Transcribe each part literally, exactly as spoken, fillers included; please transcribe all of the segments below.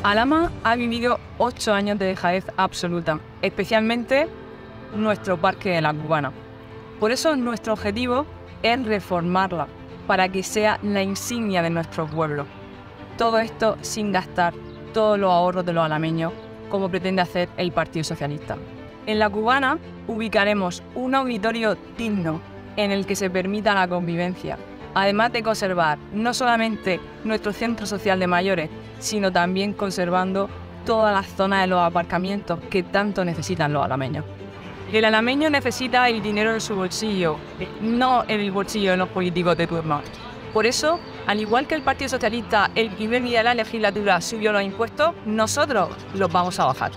Alhama ha vivido ocho años de dejadez absoluta, especialmente nuestro parque de la Cubana. Por eso nuestro objetivo es reformarla para que sea la insignia de nuestro pueblo. Todo esto sin gastar todos los ahorros de los alameños, como pretende hacer el Partido Socialista. En la Cubana ubicaremos un auditorio digno en el que se permita la convivencia, además de conservar no solamente nuestro centro social de mayores, sino también conservando todas las zonas de los aparcamientos que tanto necesitan los alameños. El alameño necesita el dinero en su bolsillo, no en el bolsillo de los políticos de turno. Por eso, al igual que el Partido Socialista el primer día de la legislatura subió los impuestos, nosotros los vamos a bajar.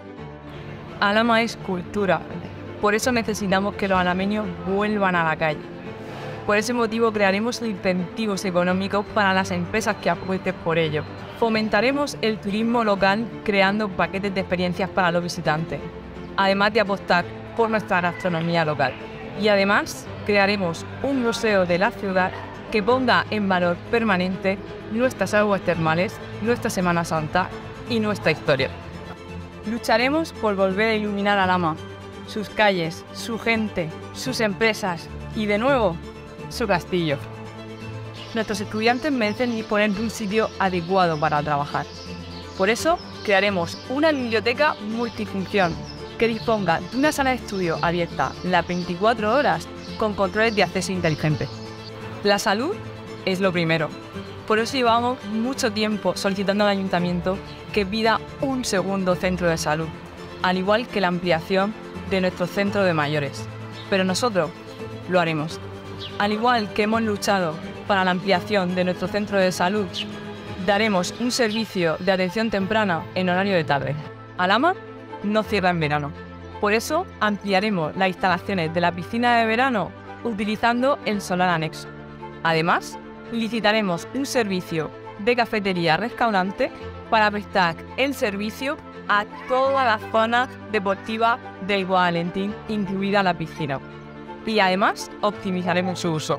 Alhama es cultura, por eso necesitamos que los alameños vuelvan a la calle. Por ese motivo crearemos incentivos económicos para las empresas que apuesten por ello. Fomentaremos el turismo local creando paquetes de experiencias para los visitantes, además de apostar por nuestra gastronomía local. Y además crearemos un museo de la ciudad que ponga en valor permanente nuestras aguas termales, nuestra Semana Santa y nuestra historia. Lucharemos por volver a iluminar Alhama, sus calles, su gente, sus empresas y, de nuevo, su castillo. Nuestros estudiantes merecen disponer de un sitio adecuado para trabajar. Por eso, crearemos una biblioteca multifunción que disponga de una sala de estudio abierta las veinticuatro horas con controles de acceso inteligente. La salud es lo primero. Por eso llevamos mucho tiempo solicitando al Ayuntamiento que pida un segundo centro de salud, al igual que la ampliación de nuestro centro de mayores. Pero nosotros lo haremos. Al igual que hemos luchado para la ampliación de nuestro centro de salud, daremos un servicio de atención temprana en horario de tarde. Alhama no cierra en verano. Por eso ampliaremos las instalaciones de la piscina de verano utilizando el solar anexo. Además, licitaremos un servicio de cafetería-restaurante para prestar el servicio a toda la zona deportiva del Guadalentín, incluida la piscina. Y además, optimizaremos su uso.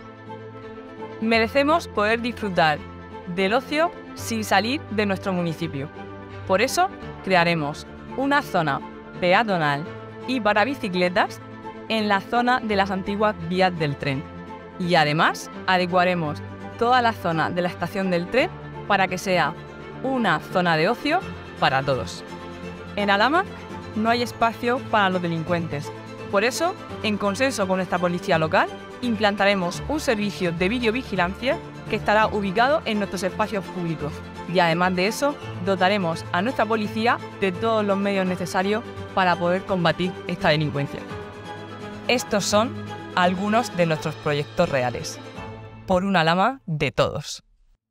Merecemos poder disfrutar del ocio sin salir de nuestro municipio. Por eso, crearemos una zona peatonal y para bicicletas en la zona de las antiguas vías del tren. Y además, adecuaremos toda la zona de la estación del tren para que sea una zona de ocio para todos. En Alhama no hay espacio para los delincuentes. Por eso, en consenso con nuestra policía local, implantaremos un servicio de videovigilancia que estará ubicado en nuestros espacios públicos. Y además de eso, dotaremos a nuestra policía de todos los medios necesarios para poder combatir esta delincuencia. Estos son algunos de nuestros proyectos reales. Por un Alhama de todos.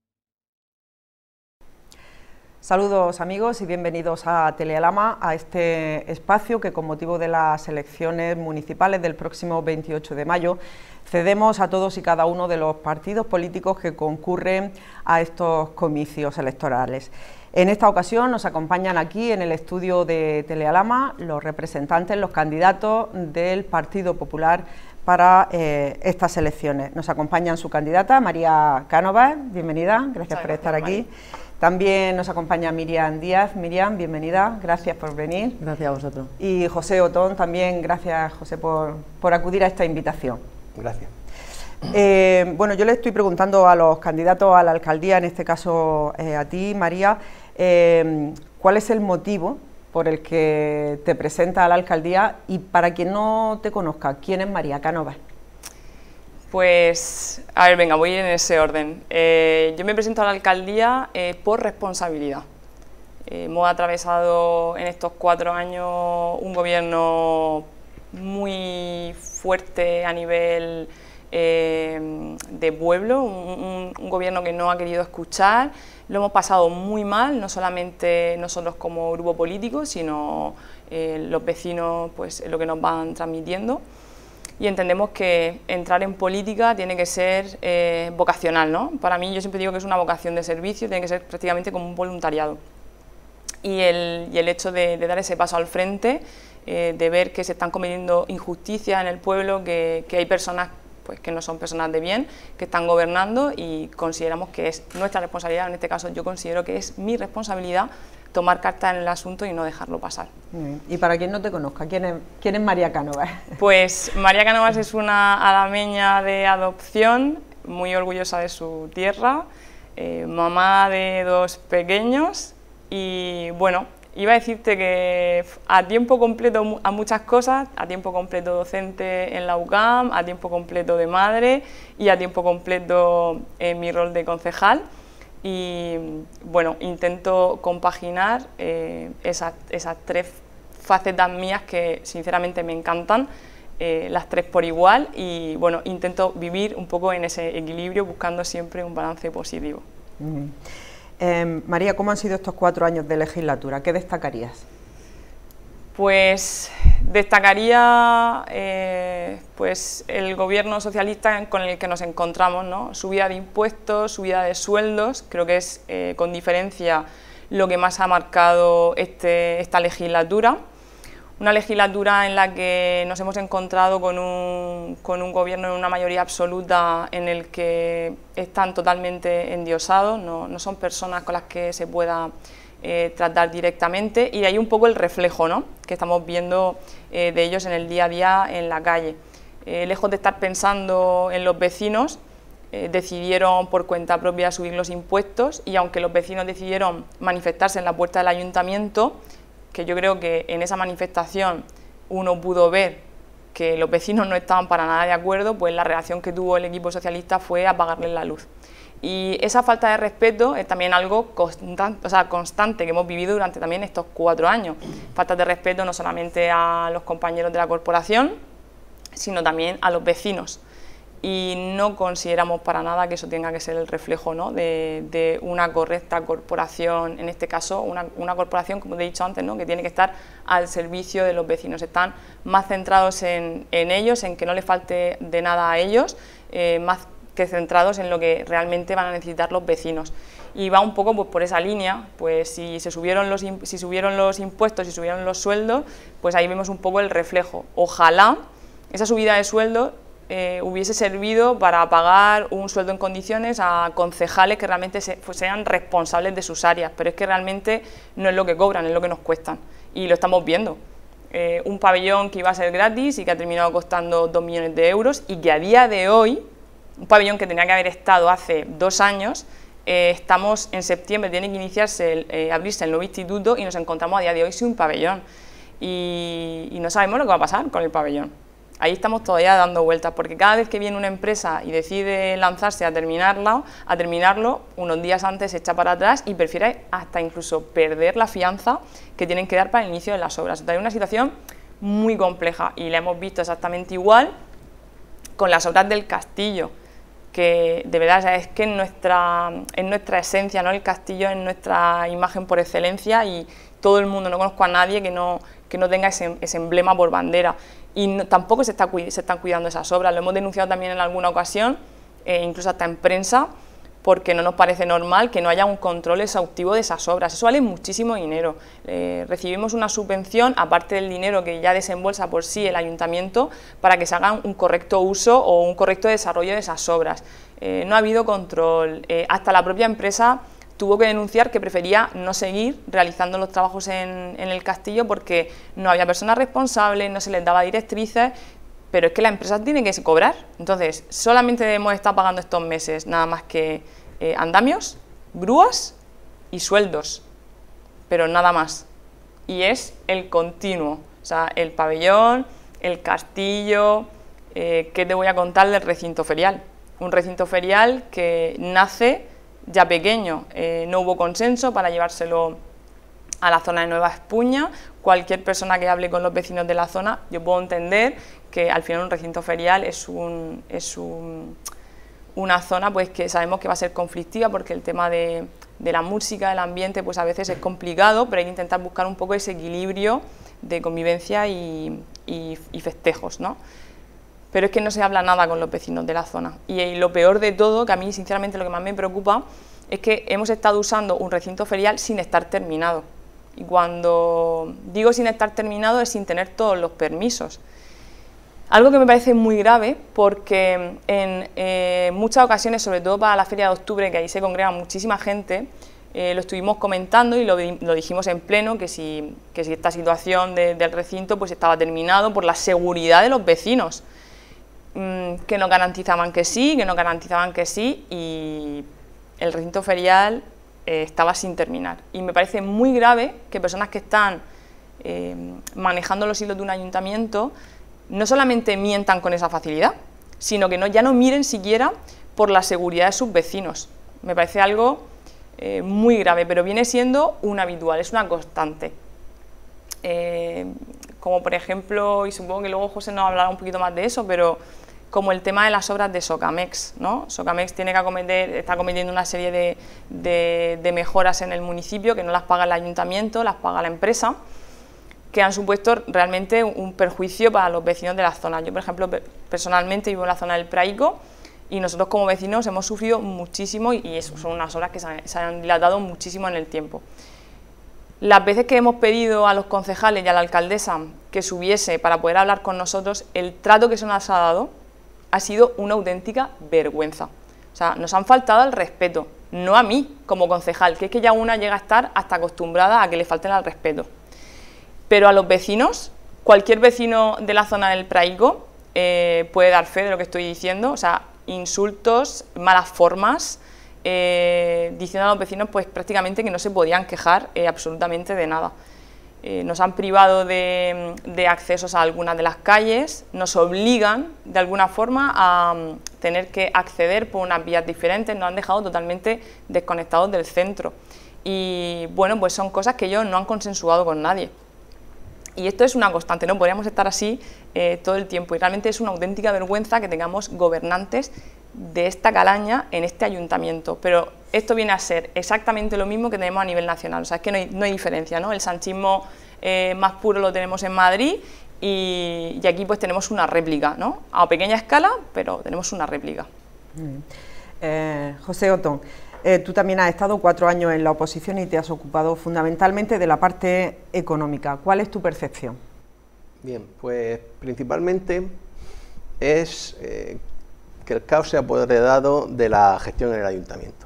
Saludos amigos y bienvenidos a Telealhama, a este espacio que con motivo de las elecciones municipales del próximo veintiocho de mayo cedemos a todos y cada uno de los partidos políticos que concurren a estos comicios electorales. En esta ocasión nos acompañan aquí en el estudio de Telealhama los representantes, los candidatos del Partido Popular para eh, estas elecciones. Nos acompañan su candidata María Cánovas, bienvenida, gracias Muchas por estar gracias, aquí. María. También nos acompaña Miriam Díaz. Miriam, bienvenida, gracias por venir. Gracias a vosotros. Y José Otón, también gracias José por, por acudir a esta invitación. Gracias. Eh, bueno, yo le estoy preguntando a los candidatos a la alcaldía, en este caso eh, a ti, María, eh, ¿cuál es el motivo por el que te presenta a la alcaldía? Y para quien no te conozca, ¿quién es María Cánovas? Pues, a ver, venga, voy en ese orden. Eh, yo me presento a la alcaldía eh, por responsabilidad. Eh, hemos atravesado en estos cuatro años un gobierno muy fuerte a nivel eh, de pueblo, un, un, un gobierno que no ha querido escuchar. Lo hemos pasado muy mal, no solamente nosotros como grupo político, sino eh, los vecinos, pues lo que nos van transmitiendo. Y entendemos que entrar en política tiene que ser eh, vocacional, ¿no? Para mí, yo siempre digo que es una vocación de servicio, tiene que ser prácticamente como un voluntariado. Y el, y el hecho de, de dar ese paso al frente, eh, de ver que se están cometiendo injusticias en el pueblo, que, que hay personas pues que no son personas de bien, que están gobernando, y consideramos que es nuestra responsabilidad, en este caso yo considero que es mi responsabilidad tomar carta en el asunto y no dejarlo pasar. Y para quien no te conozca, ¿quién es, quién es María Cánovas? Pues María Cánovas es una alameña de adopción, muy orgullosa de su tierra, eh, mamá de dos pequeños y bueno, iba a decirte que a tiempo completo a muchas cosas, a tiempo completo docente en la U C A M, a tiempo completo de madre y a tiempo completo en mi rol de concejal. Y bueno, intento compaginar eh, esas, esas tres facetas mías que sinceramente me encantan, eh, las tres por igual, y bueno, intento vivir un poco en ese equilibrio buscando siempre un balance positivo. Mm. Eh, María, ¿cómo han sido estos cuatro años de legislatura? ¿Qué destacarías? Pues destacaría eh, pues el gobierno socialista con el que nos encontramos, ¿no? Subida de impuestos, subida de sueldos, creo que es eh, con diferencia lo que más ha marcado este, esta legislatura. Una legislatura en la que nos hemos encontrado con un, con un gobierno en una mayoría absoluta en el que están totalmente endiosados, no, no son personas con las que se pueda Eh, tratar directamente, y de ahí un poco el reflejo, ¿no?, que estamos viendo eh, de ellos en el día a día en la calle. Eh, lejos de estar pensando en los vecinos, eh, decidieron por cuenta propia subir los impuestos, y aunque los vecinos decidieron manifestarse en la puerta del ayuntamiento, que yo creo que en esa manifestación uno pudo ver que los vecinos no estaban para nada de acuerdo, pues la reacción que tuvo el equipo socialista fue apagarles la luz. Y esa falta de respeto es también algo constante, o sea, constante que hemos vivido durante también estos cuatro años. Falta de respeto no solamente a los compañeros de la corporación, sino también a los vecinos. Y no consideramos para nada que eso tenga que ser el reflejo, ¿no?, de, de una correcta corporación, en este caso una, una corporación, como te he dicho antes, ¿no?, que tiene que estar al servicio de los vecinos. Están más centrados en, en ellos, en que no les falte de nada a ellos, eh, más que centrados en lo que realmente van a necesitar los vecinos. Y va un poco pues por esa línea, pues si se subieron los, si subieron los impuestos y subieron los sueldos, pues ahí vemos un poco el reflejo. Ojalá esa subida de sueldo eh, hubiese servido para pagar un sueldo en condiciones a concejales que realmente se, pues sean responsables de sus áreas, pero es que realmente no es lo que cobran, es lo que nos cuestan, y lo estamos viendo. Eh, un pabellón que iba a ser gratis y que ha terminado costando dos millones de euros, y que a día de hoy, un pabellón que tenía que haber estado hace dos años, eh, estamos en septiembre, tiene que iniciarse, el, eh, abrirse el nuevo instituto, y nos encontramos a día de hoy sin un pabellón, y, y no sabemos lo que va a pasar con el pabellón. Ahí estamos todavía dando vueltas, porque cada vez que viene una empresa y decide lanzarse a terminarla, a terminarlo, unos días antes se echa para atrás y prefiere hasta incluso perder la fianza que tienen que dar para el inicio de las obras. Entonces, hay una situación muy compleja, y la hemos visto exactamente igual con las obras del castillo, que de verdad, o sea, es que en nuestra, en nuestra esencia, ¿no?, el castillo es nuestra imagen por excelencia, y todo el mundo, no conozco a nadie que no, que no tenga ese, ese emblema por bandera, y no, tampoco se, está, se están cuidando esas obras. Lo hemos denunciado también en alguna ocasión, eh, incluso hasta en prensa, porque no nos parece normal que no haya un control exhaustivo de esas obras. Eso vale muchísimo dinero. Eh, recibimos una subvención, aparte del dinero que ya desembolsa por sí el ayuntamiento, para que se haga un correcto uso o un correcto desarrollo de esas obras. Eh, no ha habido control. Eh, hasta la propia empresa tuvo que denunciar que prefería no seguir realizando los trabajos en, en el castillo, porque no había personas responsables, no se les daba directrices. Pero es que la empresa tiene que cobrar. Entonces, solamente hemos estado pagando estos meses nada más que eh, andamios, grúas y sueldos, pero nada más. Y es el continuo, o sea, el pabellón, el castillo. Eh, ¿qué te voy a contar del recinto ferial? Un recinto ferial que nace ya pequeño, eh, no hubo consenso para llevárselo a la zona de Nueva Espuña. Cualquier persona que hable con los vecinos de la zona, yo puedo entender que al final un recinto ferial es, un, es un, una zona pues que sabemos que va a ser conflictiva, porque el tema de, de la música, del ambiente, pues a veces es complicado, pero hay que intentar buscar un poco ese equilibrio de convivencia y, y, y festejos, ¿no? Pero es que no se habla nada con los vecinos de la zona, y, y lo peor de todo, que a mí sinceramente lo que más me preocupa, es que hemos estado usando un recinto ferial sin estar terminado. Y cuando digo sin estar terminado es sin tener todos los permisos. Algo que me parece muy grave porque en eh, muchas ocasiones, sobre todo para la feria de octubre, que ahí se congrega muchísima gente, eh, lo estuvimos comentando y lo, lo dijimos en pleno, que si, que si esta situación de, del recinto pues estaba terminado por la seguridad de los vecinos, mmm, que nos garantizaban que sí, que nos garantizaban que sí, y el recinto ferial eh, estaba sin terminar. Y me parece muy grave que personas que están eh, manejando los hilos de un ayuntamiento no solamente mientan con esa facilidad, sino que no, ya no miren siquiera por la seguridad de sus vecinos. Me parece algo eh, muy grave, pero viene siendo un habitual, es una constante. Eh, como por ejemplo, y supongo que luego José nos hablará un poquito más de eso, pero como el tema de las obras de Socamex, ¿no? Socamex tiene que acometer, está cometiendo una serie de, de, de mejoras en el municipio que no las paga el ayuntamiento, las paga la empresa, que han supuesto realmente un perjuicio para los vecinos de la zona. Yo, por ejemplo, personalmente vivo en la zona del Praico y nosotros como vecinos hemos sufrido muchísimo y eso son unas horas que se han dilatado muchísimo en el tiempo. Las veces que hemos pedido a los concejales y a la alcaldesa que subiese para poder hablar con nosotros, el trato que se nos ha dado ha sido una auténtica vergüenza. O sea, nos han faltado al respeto, no a mí como concejal, que es que ya una llega a estar hasta acostumbrada a que le falten al respeto. Pero a los vecinos, cualquier vecino de la zona del Praico eh, puede dar fe de lo que estoy diciendo, o sea, insultos, malas formas, eh, diciendo a los vecinos pues prácticamente que no se podían quejar eh, absolutamente de nada. Eh, nos han privado de, de accesos a algunas de las calles, nos obligan de alguna forma a um, tener que acceder por unas vías diferentes, nos han dejado totalmente desconectados del centro. Y bueno, pues son cosas que ellos no han consensuado con nadie. Y esto es una constante, no podríamos estar así eh, todo el tiempo y realmente es una auténtica vergüenza que tengamos gobernantes de esta calaña en este ayuntamiento, pero esto viene a ser exactamente lo mismo que tenemos a nivel nacional, o sea, es que no hay, no hay diferencia, ¿no? El sanchismo eh, más puro lo tenemos en Madrid y, y aquí pues tenemos una réplica, ¿no? A pequeña escala, pero tenemos una réplica. Mm. Eh, José Otón, Eh, tú también has estado cuatro años en la oposición y te has ocupado fundamentalmente de la parte económica. ¿Cuál es tu percepción? Bien, pues principalmente es eh, que el caos se ha apoderado de la gestión en el ayuntamiento.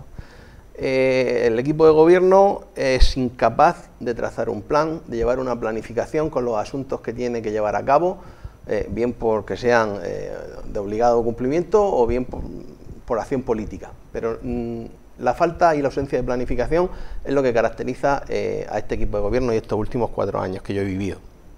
Eh, el equipo de gobierno es incapaz de trazar un plan, de llevar una planificación con los asuntos que tiene que llevar a cabo, eh, bien porque sean eh, de obligado cumplimiento o bien por, por acción política. Pero mm, la falta y la ausencia de planificación es lo que caracteriza eh, a este equipo de gobierno y estos últimos cuatro años que yo he vivido.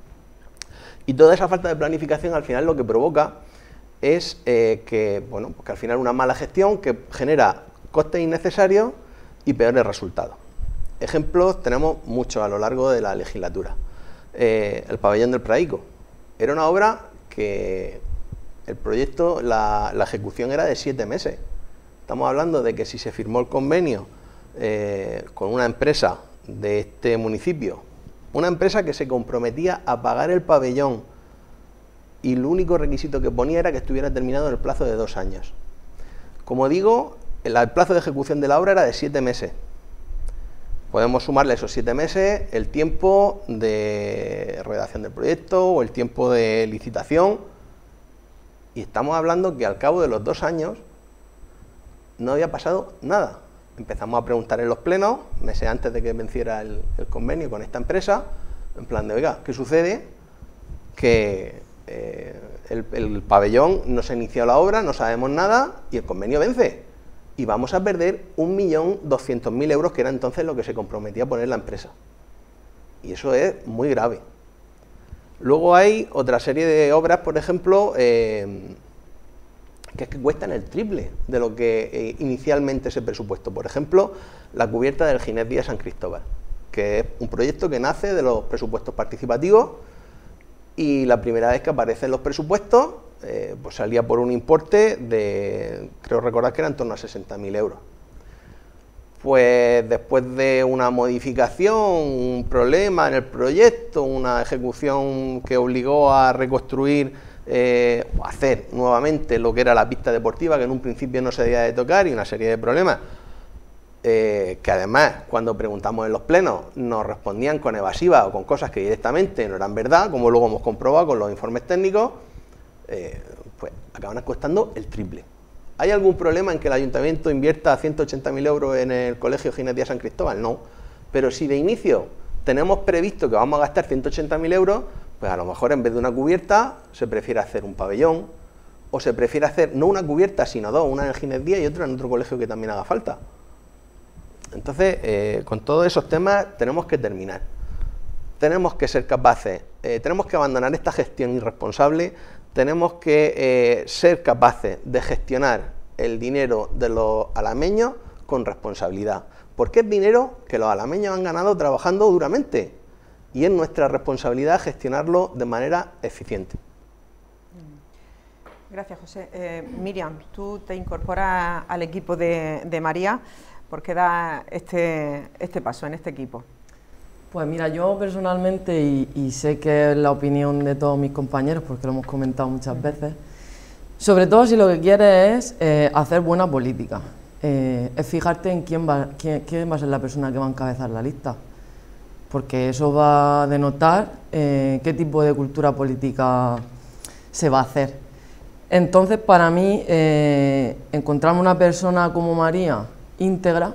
Y toda esa falta de planificación al final lo que provoca es eh, que, bueno, que al final una mala gestión que genera costes innecesarios y peores resultados. Ejemplos tenemos muchos a lo largo de la legislatura. Eh, el pabellón del Praico era una obra que el proyecto, la, la ejecución era de siete meses. Estamos hablando de que si se firmó el convenio eh, con una empresa de este municipio, una empresa que se comprometía a pagar el pabellón y el único requisito que ponía era que estuviera terminado en el plazo de dos años. Como digo, el, el plazo de ejecución de la obra era de siete meses. Podemos sumarle esos siete meses el tiempo de redacción del proyecto o el tiempo de licitación y estamos hablando que al cabo de los dos años no había pasado nada. Empezamos a preguntar en los plenos, meses antes de que venciera el, el convenio con esta empresa, en plan de, oiga, ¿qué sucede? Que eh, el, el pabellón no se ha iniciado la obra, no sabemos nada y el convenio vence. Y vamos a perder un millón doscientos mil euros, que era entonces lo que se comprometía a poner la empresa. Y eso es muy grave. Luego hay otra serie de obras, por ejemplo, eh, que es que cuestan el triple de lo que eh, inicialmente se presupuestó. Por ejemplo, la cubierta del Ginés Vía San Cristóbal, que es un proyecto que nace de los presupuestos participativos y la primera vez que aparece en los presupuestos eh, pues salía por un importe de, creo recordar que era en torno a sesenta mil euros. Pues después de una modificación, un problema en el proyecto, una ejecución que obligó a reconstruir Eh, hacer nuevamente lo que era la pista deportiva, que en un principio no se debía de tocar, y una serie de problemas eh, que además cuando preguntamos en los plenos nos respondían con evasivas o con cosas que directamente no eran verdad, como luego hemos comprobado con los informes técnicos, eh, pues acaban costando el triple. ¿Hay algún problema en que el ayuntamiento invierta ciento ochenta mil euros en el Colegio Ginés Díaz San Cristóbal? No, pero si de inicio tenemos previsto que vamos a gastar ciento ochenta mil euros, pues a lo mejor en vez de una cubierta se prefiere hacer un pabellón, o se prefiere hacer no una cubierta sino dos, una en el Ginés Díaz y otra en otro colegio que también haga falta. Entonces, eh, con todos esos temas tenemos que terminar. Tenemos que ser capaces, eh, tenemos que abandonar esta gestión irresponsable, tenemos que eh, ser capaces de gestionar el dinero de los alameños con responsabilidad, porque es dinero que los alameños han ganado trabajando duramente y es nuestra responsabilidad gestionarlo de manera eficiente. Gracias, José. Eh, Miriam, tú te incorporas al equipo de, de María. ¿Por qué da este, este paso en este equipo? Pues mira, yo personalmente, y, y sé que es la opinión de todos mis compañeros, porque lo hemos comentado muchas veces, sobre todo si lo que quieres es eh, hacer buena política, eh, es fijarte en quién va, quién, quién va a ser la persona que va a encabezar la lista, porque eso va a denotar eh, qué tipo de cultura política se va a hacer. Entonces, para mí, eh, encontrarme una persona como María íntegra,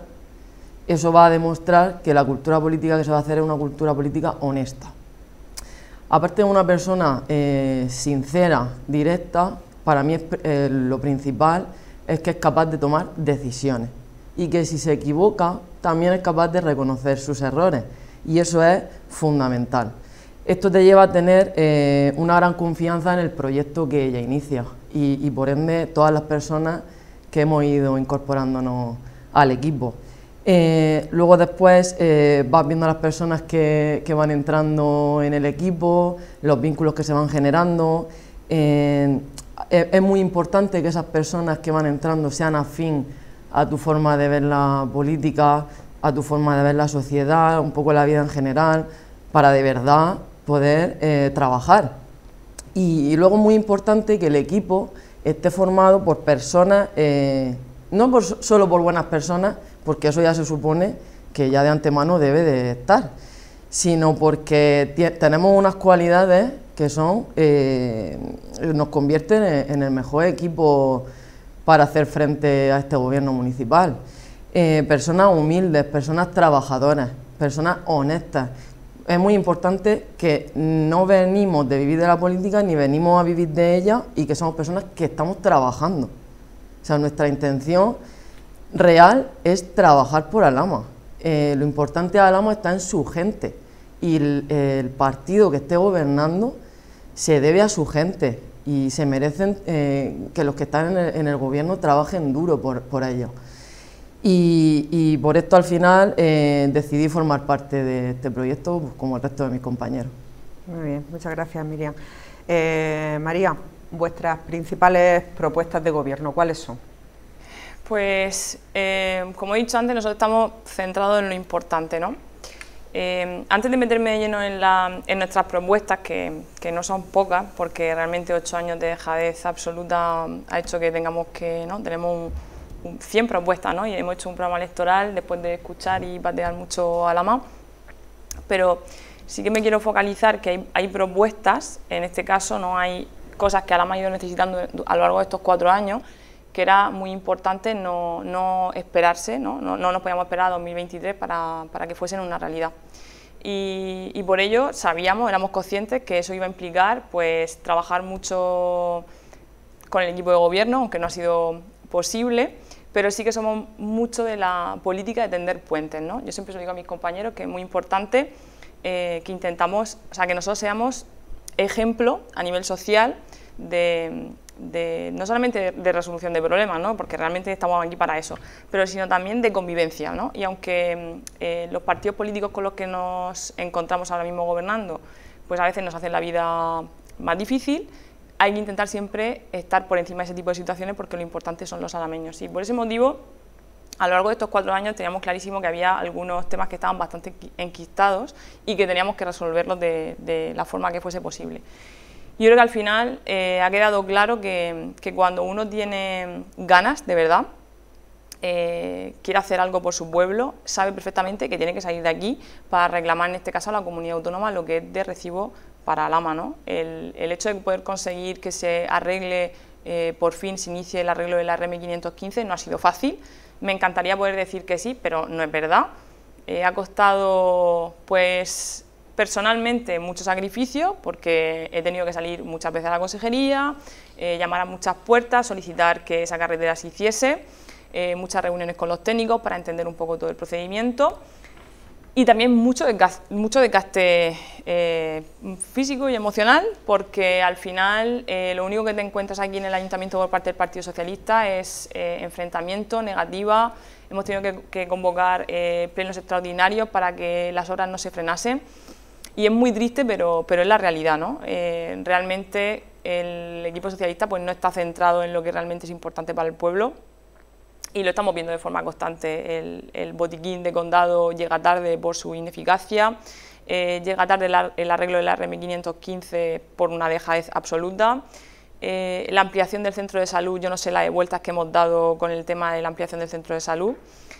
eso va a demostrar que la cultura política que se va a hacer es una cultura política honesta. Aparte de una persona eh, sincera, directa, para mí es, eh, lo principal es que es capaz de tomar decisiones y que si se equivoca también es capaz de reconocer sus errores, y eso es fundamental. Esto te lleva a tener eh, una gran confianza en el proyecto que ella inicia y, y por ende todas las personas que hemos ido incorporándonos al equipo. Eh, luego después eh, vas viendo a las personas que, que van entrando en el equipo, los vínculos que se van generando. Eh, es, es muy importante que esas personas que van entrando sean afín a tu forma de ver la política, a tu forma de ver la sociedad, un poco la vida en general, para de verdad poder eh, trabajar. Y, y luego muy importante que el equipo esté formado por personas, eh, no por, solo por buenas personas, porque eso ya se supone que ya de antemano debe de estar, sino porque tenemos unas cualidades que son, eh, nos convierten en, en el mejor equipo para hacer frente a este gobierno municipal. Eh, personas humildes, personas trabajadoras, personas honestas. Es muy importante que no venimos de vivir de la política ni venimos a vivir de ella, y que somos personas que estamos trabajando. O sea, nuestra intención real es trabajar por Alhama. Eh, lo importante de Alhama está en su gente, y el, el partido que esté gobernando se debe a su gente, y se merecen eh, que los que están en el, en el gobierno trabajen duro por, por ello. Y, y por esto al final eh, decidí formar parte de este proyecto, pues, como el resto de mis compañeros. Muy bien, muchas gracias, Miriam. Eh, María, vuestras principales propuestas de gobierno, ¿cuáles son? Pues, eh, como he dicho antes, nosotros estamos centrados en lo importante, ¿no? Eh, antes de meterme de lleno en, la, en nuestras propuestas, que, que no son pocas, porque realmente ocho años de dejadez absoluta ha hecho que tengamos que, ¿no? Tenemos un, un cien propuestas, ¿no? Y hemos hecho un programa electoral después de escuchar y patear mucho a la mano, pero sí que me quiero focalizar que hay, hay propuestas, en este caso no hay cosas que Alhama ha ido necesitando a lo largo de estos cuatro años, que era muy importante no, no esperarse, ¿no? No, no nos podíamos esperar a dos mil veintitrés para, para que fuesen una realidad. Y, y por ello sabíamos, éramos conscientes que eso iba a implicar pues, trabajar mucho con el equipo de gobierno, aunque no ha sido posible, pero sí que somos mucho de la política de tender puentes, ¿no? Yo siempre se lo digo a mis compañeros que es muy importante eh, que intentamos, o sea, que nosotros seamos ejemplo a nivel social de... De, no solamente de, de resolución de problemas, ¿no? Porque realmente estamos aquí para eso, pero sino también de convivencia, ¿no? Y aunque eh, los partidos políticos con los que nos encontramos ahora mismo gobernando, pues a veces nos hacen la vida más difícil, hay que intentar siempre estar por encima de ese tipo de situaciones, porque lo importante son los alameños. Y por ese motivo, a lo largo de estos cuatro años teníamos clarísimo que había algunos temas que estaban bastante enquistados y que teníamos que resolverlos de, de la forma que fuese posible. Yo creo que al final eh, ha quedado claro que, que cuando uno tiene ganas, de verdad, eh, quiere hacer algo por su pueblo, sabe perfectamente que tiene que salir de aquí para reclamar, en este caso, a la comunidad autónoma lo que es de recibo para Alhama, ¿no? El, el hecho de poder conseguir que se arregle, eh, por fin se inicie el arreglo de la R M quinientos quince no ha sido fácil. Me encantaría poder decir que sí, pero no es verdad. Eh, ha costado, pues, personalmente mucho sacrificio, porque he tenido que salir muchas veces a la consejería, eh, llamar a muchas puertas, solicitar que esa carretera se hiciese, eh, muchas reuniones con los técnicos para entender un poco todo el procedimiento, y también mucho desgaste, mucho desgaste eh, físico y emocional, porque al final eh, lo único que te encuentras aquí en el Ayuntamiento por parte del Partido Socialista es eh, enfrentamiento, negativa. Hemos tenido que, que convocar eh, plenos extraordinarios para que las obras no se frenasen, y es muy triste, pero, pero es la realidad, ¿no? Eh, realmente el equipo socialista pues, no está centrado en lo que realmente es importante para el pueblo, y lo estamos viendo de forma constante. El, el botiquín de condado llega tarde por su ineficacia, eh, llega tarde el, el arreglo de la R M quinientos quince por una dejadez absoluta, eh, la ampliación del centro de salud, yo no sé las vueltas que hemos dado con el tema de la ampliación del centro de salud,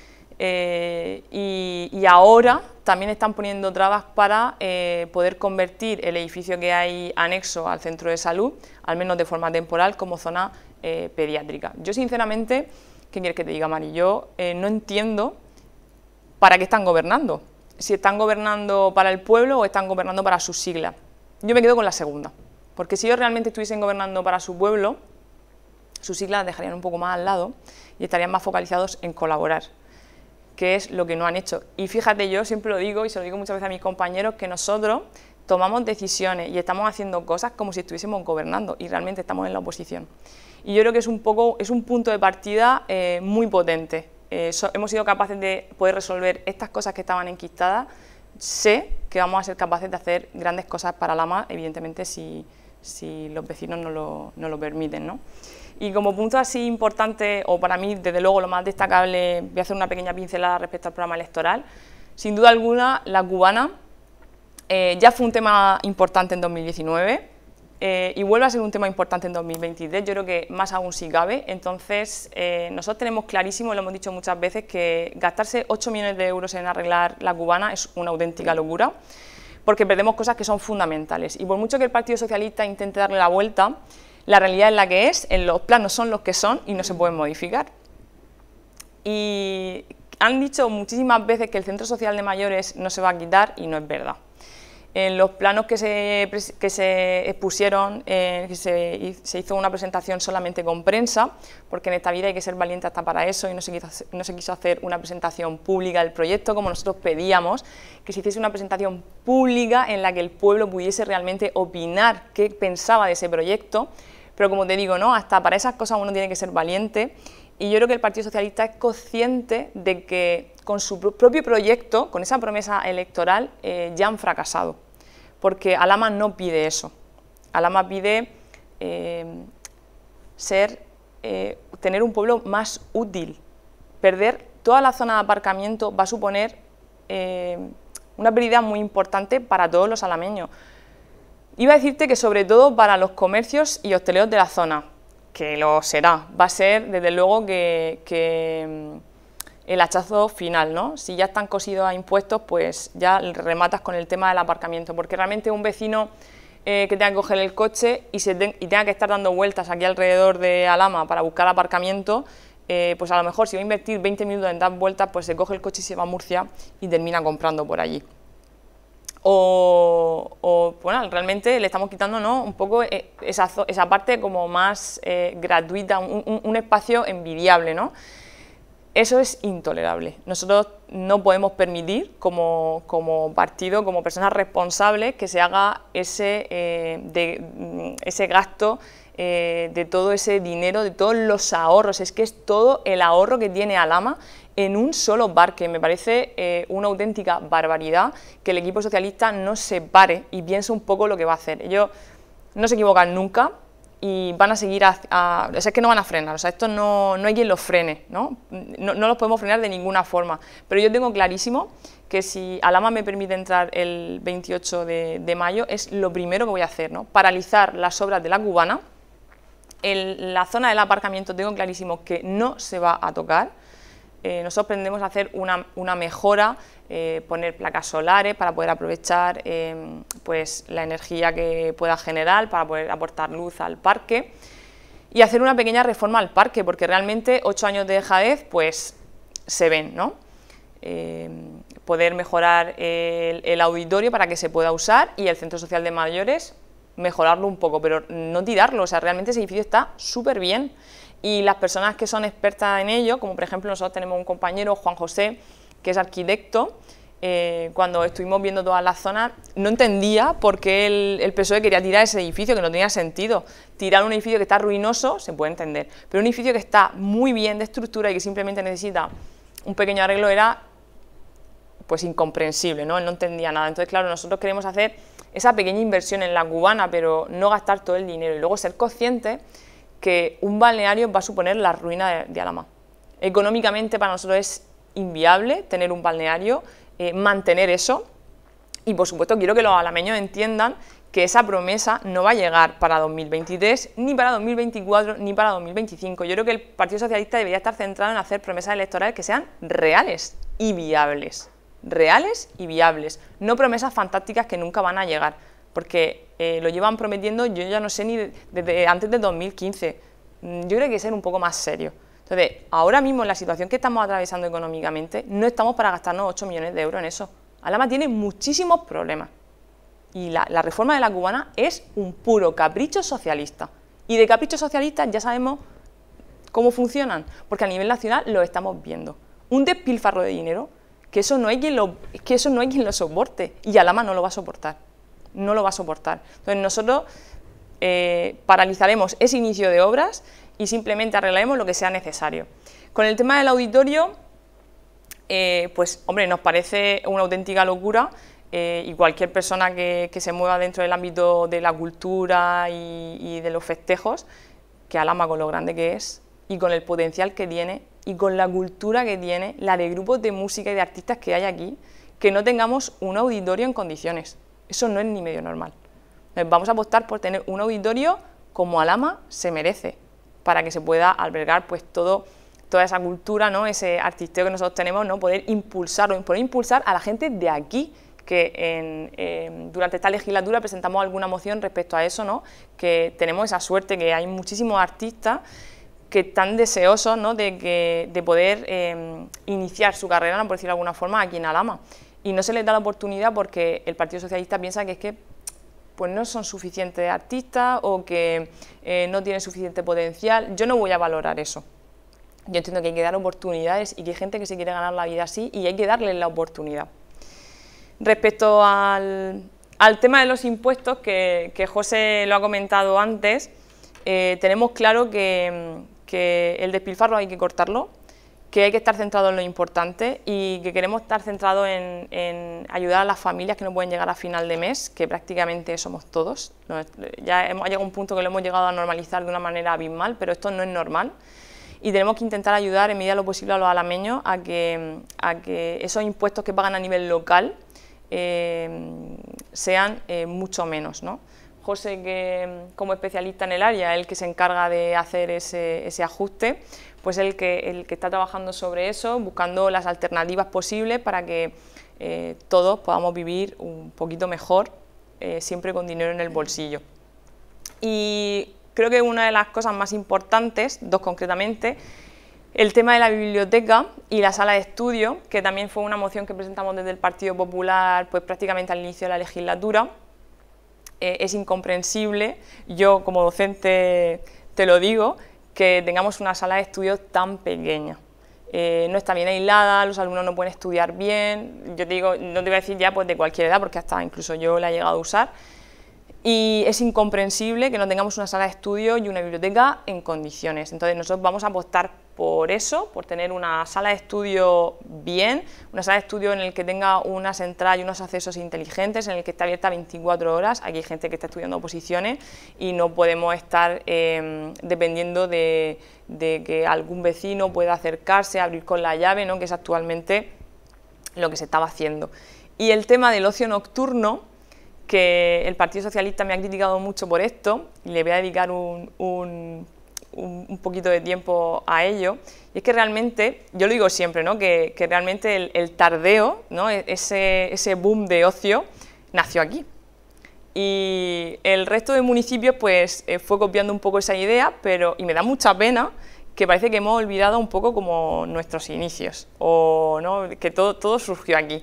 eh, y, y ahora también están poniendo trabas para eh, poder convertir el edificio que hay anexo al centro de salud, al menos de forma temporal, como zona eh, pediátrica. Yo sinceramente, ¿qué quieres que te diga, Mari? Yo eh, no entiendo para qué están gobernando, si están gobernando para el pueblo o están gobernando para sus siglas. Yo me quedo con la segunda, porque si ellos realmente estuviesen gobernando para su pueblo, sus siglas las dejarían un poco más al lado y estarían más focalizados en colaborar, que es lo que no han hecho. Y fíjate, yo siempre lo digo, y se lo digo muchas veces a mis compañeros, que nosotros tomamos decisiones y estamos haciendo cosas como si estuviésemos gobernando, y realmente estamos en la oposición. Y yo creo que es un, poco, es un punto de partida eh, muy potente. Eh, so, hemos sido capaces de poder resolver estas cosas que estaban enquistadas. Sé que vamos a ser capaces de hacer grandes cosas para Alhama, evidentemente, si, si los vecinos nos lo, nos lo permiten, ¿no? Y como punto así importante, o para mí, desde luego, lo más destacable, voy a hacer una pequeña pincelada respecto al programa electoral. Sin duda alguna, la cubana eh, ya fue un tema importante en dos mil diecinueve, Eh, y vuelve a ser un tema importante en dos mil veintitrés, yo creo que más aún si cabe. Entonces, eh, nosotros tenemos clarísimo, lo hemos dicho muchas veces, que gastarse ocho millones de euros en arreglar la cubana es una auténtica locura, porque perdemos cosas que son fundamentales. Y por mucho que el Partido Socialista intente darle la vuelta, la realidad es la que es, en los planos son los que son y no se pueden modificar. Y han dicho muchísimas veces que el centro social de mayores no se va a quitar, y no es verdad. En los planos que se, que se expusieron, eh, que se, se hizo una presentación solamente con prensa, porque en esta vida hay que ser valiente hasta para eso, y no se, quiso, no se quiso hacer una presentación pública del proyecto, como nosotros pedíamos, que se hiciese una presentación pública en la que el pueblo pudiese realmente opinar qué pensaba de ese proyecto. Pero como te digo, ¿no? Hasta para esas cosas uno tiene que ser valiente, y yo creo que el Partido Socialista es consciente de que con su propio proyecto, con esa promesa electoral, eh, ya han fracasado, porque Alhama no pide eso. Alhama pide eh, ser, eh, tener un pueblo más útil. Perder toda la zona de aparcamiento va a suponer eh, una pérdida muy importante para todos los alameños. Iba a decirte que sobre todo para los comercios y hosteleros de la zona, que lo será, va a ser desde luego que, que el hachazo final, ¿no? Si ya están cosidos a impuestos, pues ya rematas con el tema del aparcamiento, porque realmente un vecino eh, que tenga que coger el coche y, se ten, y tenga que estar dando vueltas aquí alrededor de Alhama para buscar aparcamiento, eh, pues a lo mejor si va a invertir veinte minutos en dar vueltas, pues se coge el coche y se va a Murcia y termina comprando por allí. O, o bueno, realmente le estamos quitando, ¿no? un poco esa, esa parte como más eh, gratuita, un, un, un espacio envidiable, ¿no? Eso es intolerable. Nosotros no podemos permitir como, como partido, como personas responsables, que se haga ese, eh, de, ese gasto eh, de todo ese dinero, de todos los ahorros. Es que es todo el ahorro que tiene Alhama en un solo parque. Me parece eh, una auténtica barbaridad que el equipo socialista no se pare y piense un poco lo que va a hacer. Ellos no se equivocan nunca y van a seguir, a, a, o sea, es que no van a frenar, o sea, esto no, no hay quien los frene, ¿no? No, no los podemos frenar de ninguna forma, pero yo tengo clarísimo que si Alhama me permite entrar el veintiocho de mayo, es lo primero que voy a hacer, ¿no? Paralizar las obras de la cubana. El, la zona del aparcamiento tengo clarísimo que no se va a tocar. eh, nosotros pretendemos hacer una, una mejora, eh, poner placas solares para poder aprovechar eh, pues, la energía que pueda generar, para poder aportar luz al parque y hacer una pequeña reforma al parque, porque realmente ocho años de dejadez pues se ven, ¿no? Eh, poder mejorar el, el auditorio para que se pueda usar y el centro social de mayores mejorarlo un poco, pero no tirarlo, o sea, realmente ese edificio está súper bien y las personas que son expertas en ello, como por ejemplo nosotros tenemos un compañero, Juan José, que es arquitecto, eh, cuando estuvimos viendo todas las zonas, no entendía por qué el, el P S O E quería tirar ese edificio, que no tenía sentido. Tirar un edificio que está ruinoso se puede entender, pero un edificio que está muy bien de estructura y que simplemente necesita un pequeño arreglo era pues incomprensible, ¿no? Él no entendía nada. Entonces, claro, nosotros queremos hacer esa pequeña inversión en la cubana, pero no gastar todo el dinero y luego ser conscientes que un balneario va a suponer la ruina de, de Alhama. Económicamente para nosotros es inviable tener un balneario, eh, mantener eso y por supuesto quiero que los alameños entiendan que esa promesa no va a llegar para dos mil veintitrés, ni para dos mil veinticuatro, ni para dos mil veinticinco. Yo creo que el Partido Socialista debería estar centrado en hacer promesas electorales que sean reales y viables. Reales y viables, no promesas fantásticas que nunca van a llegar, porque eh, lo llevan prometiendo, yo ya no sé ni desde de, de, antes de dos mil quince, yo creo que hay que ser un poco más serio. Entonces, ahora mismo en la situación que estamos atravesando económicamente, no estamos para gastarnos ocho millones de euros en eso. Alhama tiene muchísimos problemas y la, la reforma de la cubana es un puro capricho socialista, y de caprichos socialistas ya sabemos cómo funcionan, porque a nivel nacional lo estamos viendo, un despilfarro de dinero que eso no hay quien lo, que eso no hay quien lo soporte, y Alhama no lo va a soportar, no lo va a soportar. Entonces nosotros eh, paralizaremos ese inicio de obras y simplemente arreglaremos lo que sea necesario. Con el tema del auditorio, eh, pues hombre, nos parece una auténtica locura eh, y cualquier persona que, que se mueva dentro del ámbito de la cultura y, y de los festejos, que Alhama con lo grande que es y con el potencial que tiene, y con la cultura que tiene, la de grupos de música y de artistas que hay aquí, que no tengamos un auditorio en condiciones. Eso no es ni medio normal. Vamos a apostar por tener un auditorio como Alhama se merece, para que se pueda albergar pues todo, toda esa cultura, ¿no? Ese artisteo que nosotros tenemos, ¿no? Poder impulsarlo, poder impulsar a la gente de aquí, que en, eh, durante esta legislatura presentamos alguna moción respecto a eso, ¿no? Que tenemos esa suerte que hay muchísimos artistas que están deseosos, ¿no? de, que, de poder eh, iniciar su carrera, ¿no? por decirlo de alguna forma, aquí en Alhama. Y no se les da la oportunidad porque el Partido Socialista piensa que es que pues, no son suficientes artistas o que eh, no tienen suficiente potencial. Yo no voy a valorar eso. Yo entiendo que hay que dar oportunidades y que hay gente que se quiere ganar la vida así y hay que darles la oportunidad. Respecto al, al tema de los impuestos, que, que José lo ha comentado antes, eh, tenemos claro que... que el despilfarro hay que cortarlo, que hay que estar centrado en lo importante y que queremos estar centrados en, en ayudar a las familias que no pueden llegar a final de mes, que prácticamente somos todos. Ya hemos llegado a un punto que lo hemos llegado a normalizar de una manera abismal, pero esto no es normal y tenemos que intentar ayudar en medida de lo posible a los alameños a que, a que esos impuestos que pagan a nivel local eh, sean eh, mucho menos, ¿no? José, que como especialista en el área, el que se encarga de hacer ese, ese ajuste, pues el que, el que está trabajando sobre eso, buscando las alternativas posibles para que eh, todos podamos vivir un poquito mejor, eh, siempre con dinero en el bolsillo. Y creo que una de las cosas más importantes, dos concretamente, el tema de la biblioteca y la sala de estudio, que también fue una moción que presentamos desde el Partido Popular pues prácticamente al inicio de la legislatura. Eh, es incomprensible, yo como docente te lo digo, que tengamos una sala de estudio tan pequeña. Eh, no está bien aislada, los alumnos no pueden estudiar bien, yo te digo, no te voy a decir ya pues de cualquier edad, porque hasta incluso yo la he llegado a usar, y es incomprensible que no tengamos una sala de estudio y una biblioteca en condiciones. Entonces nosotros vamos a apostar por eso, por tener una sala de estudio bien, una sala de estudio en el que tenga una central y unos accesos inteligentes, en el que esté abierta veinticuatro horas. Aquí hay gente que está estudiando oposiciones y no podemos estar eh, dependiendo de, de que algún vecino pueda acercarse, abrir con la llave, ¿no? Que es actualmente lo que se estaba haciendo. Y el tema del ocio nocturno, que el Partido Socialista me ha criticado mucho por esto, y le voy a dedicar un, un, un, un poquito de tiempo a ello, y es que realmente, yo lo digo siempre, ¿no? que, que realmente el, el tardeo, ¿no? ese, ese boom de ocio, nació aquí. Y el resto de municipios pues eh, fue copiando un poco esa idea, pero, y me da mucha pena que parece que hemos olvidado un poco como nuestros inicios, o ¿no? que todo, todo surgió aquí.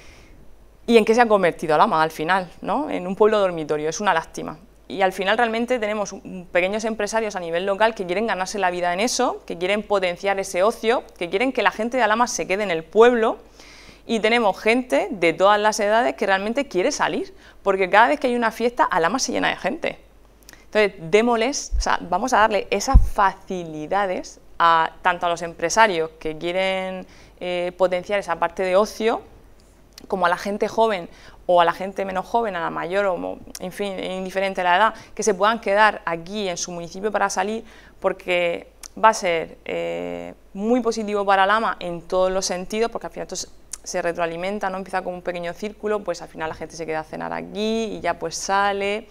¿Y en qué se ha convertido Alhama al final? ¿No? En un pueblo dormitorio, es una lástima. Y al final realmente tenemos un, pequeños empresarios a nivel local que quieren ganarse la vida en eso, que quieren potenciar ese ocio, que quieren que la gente de Alhama se quede en el pueblo, y tenemos gente de todas las edades que realmente quiere salir, porque cada vez que hay una fiesta, Alhama se llena de gente. Entonces, démosles, o sea, vamos a darle esas facilidades a, tanto a los empresarios que quieren eh, potenciar esa parte de ocio, como a la gente joven o a la gente menos joven, a la mayor o, en fin, indiferente a la edad, que se puedan quedar aquí en su municipio para salir, porque va a ser eh, muy positivo para Alhama en todos los sentidos, porque al final esto se retroalimenta, ¿no? Empieza como un pequeño círculo, pues al final la gente se queda a cenar aquí y ya pues sale.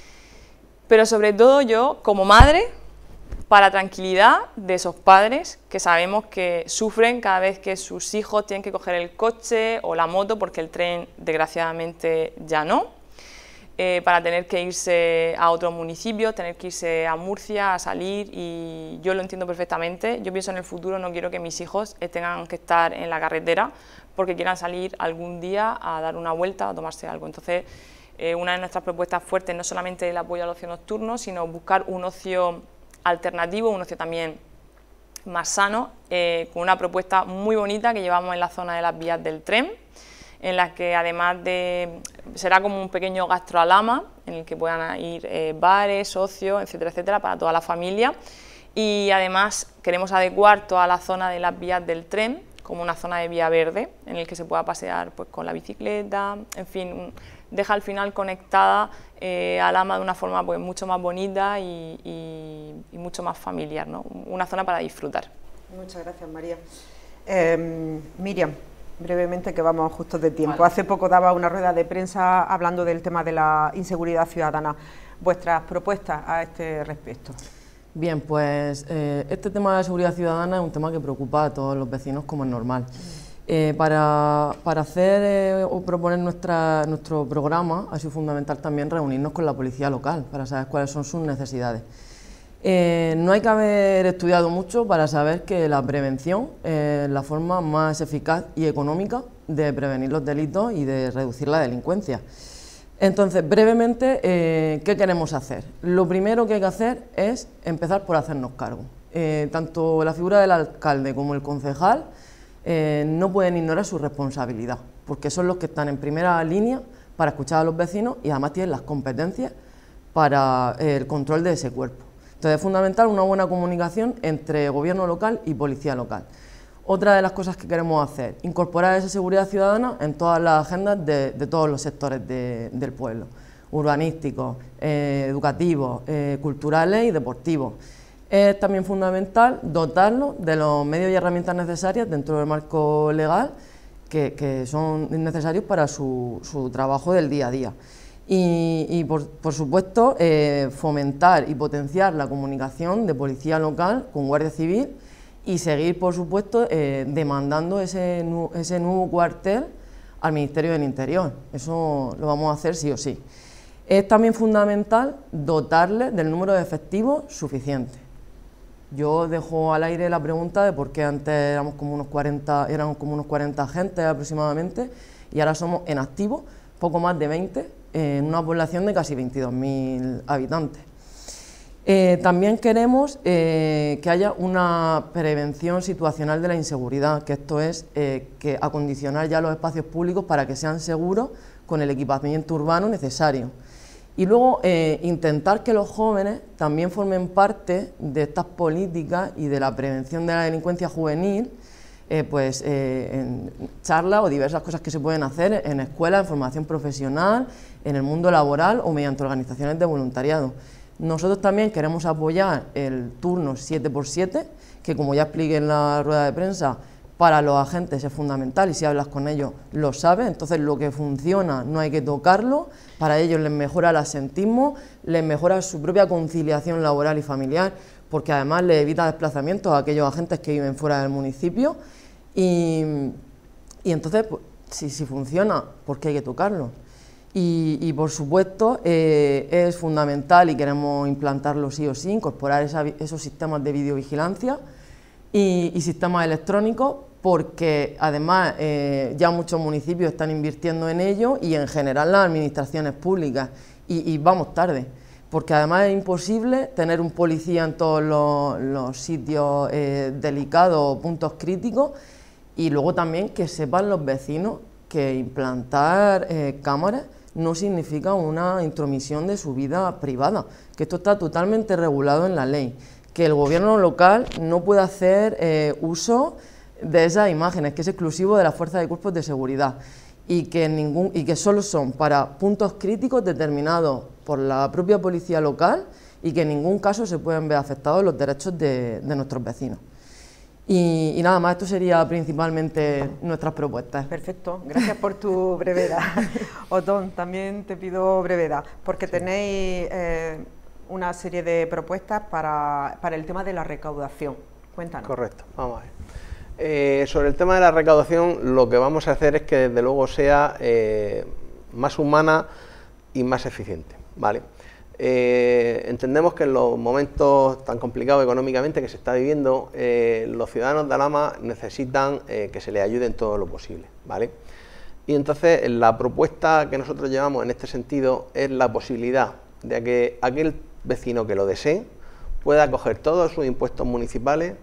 Pero sobre todo yo, como madre, para tranquilidad de esos padres que sabemos que sufren cada vez que sus hijos tienen que coger el coche o la moto, porque el tren desgraciadamente ya no, eh, para tener que irse a otro municipio, tener que irse a Murcia a salir, y yo lo entiendo perfectamente. Yo pienso en el futuro, no quiero que mis hijos tengan que estar en la carretera porque quieran salir algún día a dar una vuelta o a tomarse algo. Entonces, eh, una de nuestras propuestas fuertes no solamente el apoyo al ocio nocturno, sino buscar un ocio alternativo, un ocio también más sano, eh, con una propuesta muy bonita que llevamos en la zona de las vías del tren, en la que además de, será como un pequeño gastro Alhama, en el que puedan ir eh, bares, ocio, etcétera, etcétera, para toda la familia, y además queremos adecuar toda la zona de las vías del tren como una zona de vía verde, en el que se pueda pasear pues, con la bicicleta, en fin, deja al final conectada eh, a Alhama de una forma pues, mucho más bonita y, y, y mucho más familiar, ¿no? Una zona para disfrutar. Muchas gracias, María. Eh, Miriam, brevemente, que vamos justos de tiempo. Vale. Hace poco daba una rueda de prensa hablando del tema de la inseguridad ciudadana. ¿Vuestras propuestas a este respecto? Bien, pues eh, este tema de la seguridad ciudadana es un tema que preocupa a todos los vecinos, como es normal. Eh, para, para hacer eh, o proponer nuestra, nuestro programa ha sido fundamental también reunirnos con la policía local para saber cuáles son sus necesidades. Eh, no hay que haber estudiado mucho para saber que la prevención es la forma más eficaz y económica de prevenir los delitos y de reducir la delincuencia. Entonces, brevemente, eh, ¿qué queremos hacer? Lo primero que hay que hacer es empezar por hacernos cargo. Eh, tanto la figura del alcalde como el concejal eh, no pueden ignorar su responsabilidad, porque son los que están en primera línea para escuchar a los vecinos y además tienen las competencias para eh, el control de ese cuerpo. Entonces, es fundamental una buena comunicación entre gobierno local y policía local. Otra de las cosas que queremos hacer, incorporar esa seguridad ciudadana en todas las agendas de, de todos los sectores de, del pueblo, urbanísticos, eh, educativos, eh, culturales y deportivos. Es también fundamental dotarlos de los medios y herramientas necesarias dentro del marco legal que, que son necesarios para su, su trabajo del día a día. Y, y por, por supuesto, eh, fomentar y potenciar la comunicación de policía local con Guardia Civil, y seguir, por supuesto, eh, demandando ese, ese nuevo cuartel al Ministerio del Interior. Eso lo vamos a hacer sí o sí. Es también fundamental dotarle del número de efectivos suficiente. Yo dejo al aire la pregunta de por qué antes éramos como unos cuarenta, éramos como unos cuarenta agentes aproximadamente, y ahora somos en activo poco más de veinte, en una población de casi veintidós mil habitantes. Eh, también queremos eh, que haya una prevención situacional de la inseguridad, que esto es eh, que acondicionar ya los espacios públicos para que sean seguros con el equipamiento urbano necesario. Y luego eh, intentar que los jóvenes también formen parte de estas políticas y de la prevención de la delincuencia juvenil, eh, pues eh, en charlas o diversas cosas que se pueden hacer en escuelas, en formación profesional, en el mundo laboral o mediante organizaciones de voluntariado. Nosotros también queremos apoyar el turno siete por siete, que como ya expliqué en la rueda de prensa, para los agentes es fundamental y si hablas con ellos lo sabes, entonces lo que funciona no hay que tocarlo, para ellos les mejora el asentismo, les mejora su propia conciliación laboral y familiar, porque además le evita desplazamientos a aquellos agentes que viven fuera del municipio y, y entonces, pues, si, si funciona, ¿por qué hay que tocarlo? Y, y por supuesto eh, es fundamental y queremos implantarlo sí o sí, incorporar esa, esos sistemas de videovigilancia y, y sistemas electrónicos, porque además eh, ya muchos municipios están invirtiendo en ello y en general las administraciones públicas y, y vamos tarde, porque además es imposible tener un policía en todos los, los sitios eh, delicados o puntos críticos, y luego también que sepan los vecinos que implantar eh, cámaras no significa una intromisión de su vida privada, que esto está totalmente regulado en la ley, que el gobierno local no puede hacer eh, uso de esas imágenes, que es exclusivo de las fuerzas y cuerpos de seguridad, y que, ningún, y que solo son para puntos críticos determinados por la propia policía local y que en ningún caso se pueden ver afectados los derechos de, de nuestros vecinos. Y, y nada más, esto sería principalmente nuestras propuestas. Perfecto, gracias por tu brevedad. Otón, también te pido brevedad, porque sí. tenéis eh, una serie de propuestas para, para el tema de la recaudación. Cuéntanos. Correcto, vamos a ver. Eh, sobre el tema de la recaudación, lo que vamos a hacer es que desde luego sea eh, más humana y más eficiente, ¿vale? Eh, entendemos que en los momentos tan complicados económicamente que se está viviendo, eh, los ciudadanos de Alhama necesitan eh, que se les ayude en todo lo posible, ¿vale? Y entonces la propuesta que nosotros llevamos en este sentido es la posibilidad de que aquel vecino que lo desee pueda coger todos sus impuestos municipales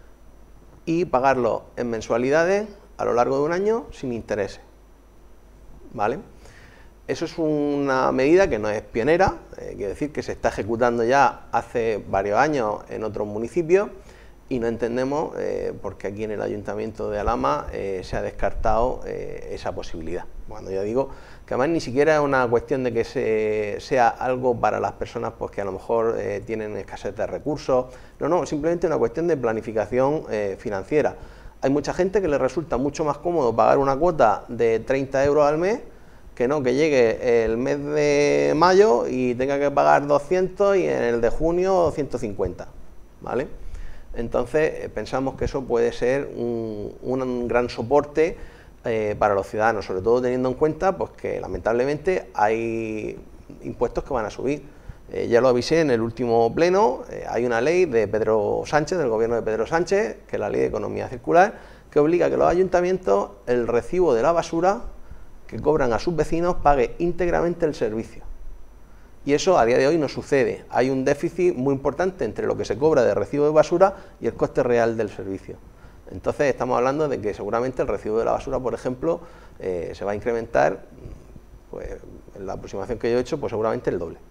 y pagarlos en mensualidades a lo largo de un año sin intereses, ¿vale? Eso es una medida que no es pionera, eh, quiere decir que se está ejecutando ya hace varios años en otros municipios y no entendemos eh, por qué aquí en el Ayuntamiento de Alhama eh, se ha descartado eh, esa posibilidad. Cuando yo digo que además ni siquiera es una cuestión de que se, sea algo para las personas pues, que a lo mejor eh, tienen escasez de recursos, no, no, simplemente una cuestión de planificación eh, financiera. Hay mucha gente que le resulta mucho más cómodo pagar una cuota de treinta euros al mes que no, que llegue el mes de mayo y tenga que pagar doscientos y en el de junio ciento cincuenta, ¿vale? Entonces pensamos que eso puede ser un, un gran soporte eh, para los ciudadanos, sobre todo teniendo en cuenta pues, que lamentablemente hay impuestos que van a subir. Eh, ya lo avisé en el último pleno, eh, hay una ley de Pedro Sánchez, del gobierno de Pedro Sánchez, que es la Ley de Economía Circular, que obliga a que los ayuntamientos el recibo de la basura que cobran a sus vecinos pague íntegramente el servicio. Y eso a día de hoy no sucede. Hay un déficit muy importante entre lo que se cobra de recibo de basura y el coste real del servicio. Entonces estamos hablando de que seguramente el recibo de la basura, por ejemplo, eh, se va a incrementar, pues en la aproximación que yo he hecho, pues seguramente el doble.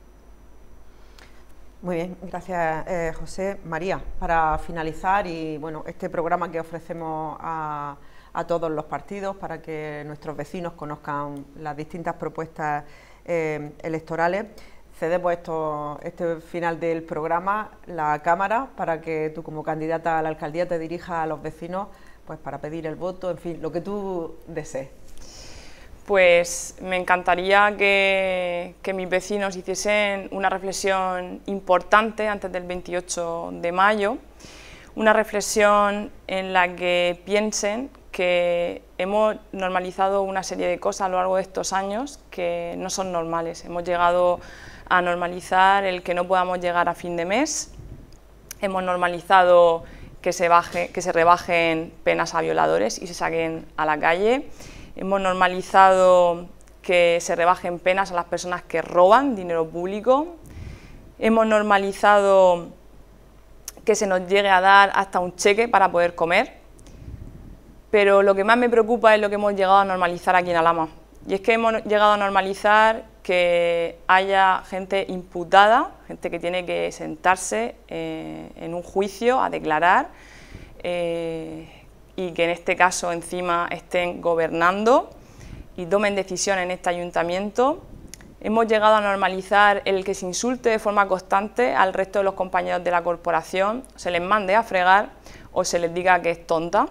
Muy bien, gracias eh, José. María, para finalizar y bueno, este programa que ofrecemos a a todos los partidos para que nuestros vecinos conozcan las distintas propuestas eh, electorales. Cedemos esto, este final del programa, la Cámara, para que tú como candidata a la alcaldía te dirijas a los vecinos pues para pedir el voto, en fin, lo que tú desees. Pues me encantaría que, que mis vecinos hiciesen una reflexión importante antes del veintiocho de mayo, una reflexión en la que piensen que hemos normalizado una serie de cosas a lo largo de estos años que no son normales. Hemos llegado a normalizar el que no podamos llegar a fin de mes, hemos normalizado que se, baje, que se rebajen penas a violadores y se saquen a la calle, hemos normalizado que se rebajen penas a las personas que roban dinero público, hemos normalizado que se nos llegue a dar hasta un cheque para poder comer. Pero lo que más me preocupa es lo que hemos llegado a normalizar aquí en Alhama. Y es que hemos llegado a normalizar que haya gente imputada, gente que tiene que sentarse eh, en un juicio a declarar eh, y que en este caso encima estén gobernando y tomen decisiones en este ayuntamiento. Hemos llegado a normalizar el que se insulte de forma constante al resto de los compañeros de la corporación, se les mande a fregar o se les diga que es tonta.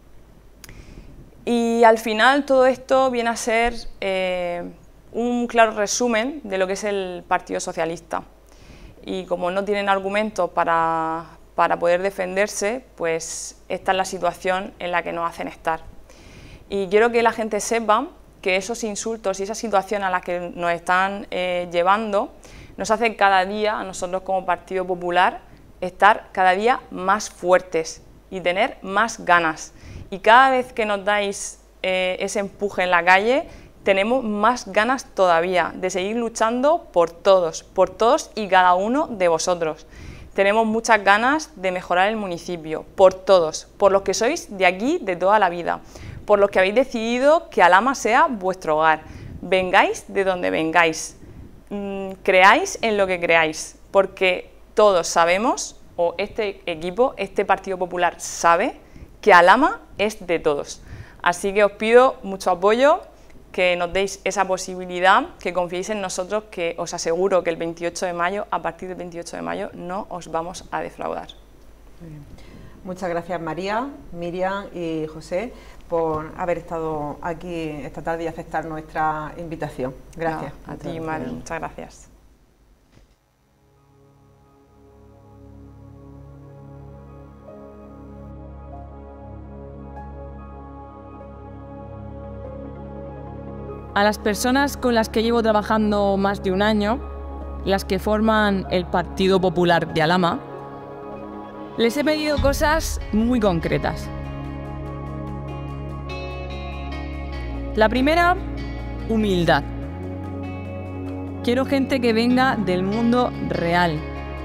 Y al final todo esto viene a ser eh, un claro resumen de lo que es el Partido Socialista. Y como no tienen argumentos para, para poder defenderse, pues esta es la situación en la que nos hacen estar. Y quiero que la gente sepa que esos insultos y esa situación a la que nos están eh, llevando nos hace cada día, a nosotros como Partido Popular, estar cada día más fuertes y tener más ganas. Y cada vez que nos dais eh, ese empuje en la calle, tenemos más ganas todavía de seguir luchando por todos, por todos y cada uno de vosotros. Tenemos muchas ganas de mejorar el municipio, por todos, por los que sois de aquí de toda la vida, por los que habéis decidido que Alhama sea vuestro hogar. Vengáis de donde vengáis, mm, creáis en lo que creáis, porque todos sabemos, o este equipo, este Partido Popular sabe, que Alhama es de todos. Así que os pido mucho apoyo, que nos deis esa posibilidad, que confiéis en nosotros, que os aseguro que el veintiocho de mayo, a partir del veintiocho de mayo, no os vamos a defraudar. Muy bien. Muchas gracias María, Miriam y José por haber estado aquí esta tarde y aceptar nuestra invitación. Gracias. No, a ti, Mari, muchas gracias. A las personas con las que llevo trabajando más de un año, las que forman el Partido Popular de Alhama, les he pedido cosas muy concretas. La primera, humildad. Quiero gente que venga del mundo real.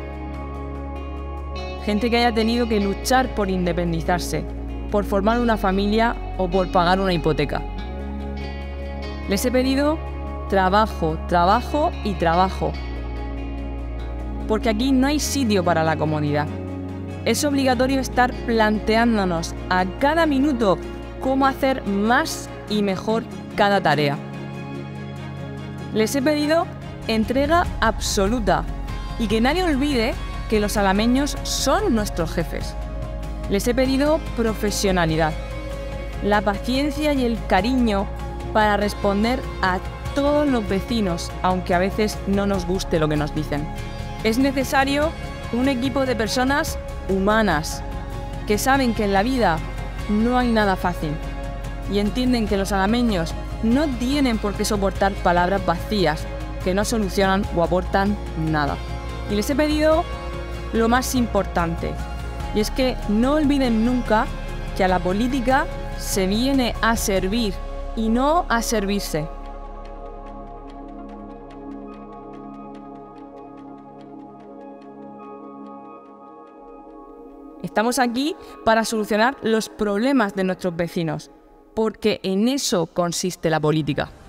Gente que haya tenido que luchar por independizarse, por formar una familia o por pagar una hipoteca. Les he pedido trabajo, trabajo y trabajo. Porque aquí no hay sitio para la comodidad. Es obligatorio estar planteándonos a cada minuto cómo hacer más y mejor cada tarea. Les he pedido entrega absoluta y que nadie olvide que los alhameños son nuestros jefes. Les he pedido profesionalidad, la paciencia y el cariño para responder a todos los vecinos, aunque a veces no nos guste lo que nos dicen. Es necesario un equipo de personas humanas, que saben que en la vida no hay nada fácil y entienden que los alhameños no tienen por qué soportar palabras vacías que no solucionan o aportan nada. Y les he pedido lo más importante, y es que no olviden nunca que a la política se viene a servir y no a servirse. Estamos aquí para solucionar los problemas de nuestros vecinos, porque en eso consiste la política.